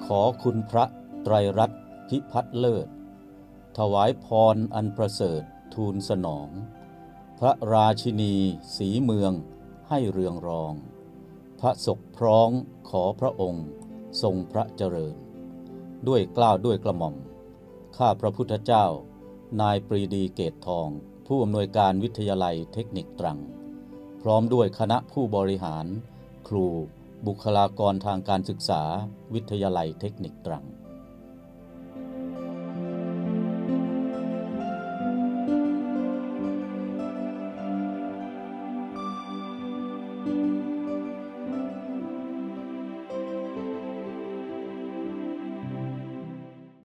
อคุณพระไตรรัตน์พิพัฒน์เลิศถวายพรอันประเสริฐทูลสนองพระราชินีศรีเมืองให้เรืองรองพระศกพร้องขอพระองค์ทรงพระเจริญด้วยเกล้าด้วยกระหม่อมข้าพระพุทธเจ้านายปรีดีเกตทองผู้อำนวยการวิทยาลัยเทคนิคตรังพร้อมด้วยคณะผู้บริหารครูบุคลากรทางการศึกษาวิทยาลัยเทคนิคตรัง